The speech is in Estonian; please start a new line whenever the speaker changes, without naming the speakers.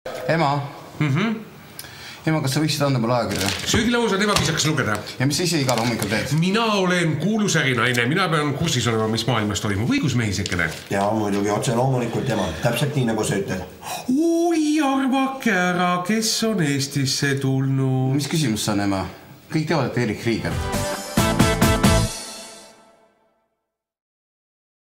Ema? Ema, kas sa võiksid anda mulle ajakirja?
Söögilaus on ebapiisakas lugeda.
Ja mis sa ise igal hommikul teed?
Mina olen kuulus ärinaine. Mina pean kursis olema, mis maailmas toimub. Õigusmehisekene.
Ja muidugi otse loomulikult ema. Täpselt nii, nagu sa ütled.
Oi, arvake ära, kes on Eestisse tulnud.
Mis küsimus see on, ema? Kõik teavad, et Erik Kriiger.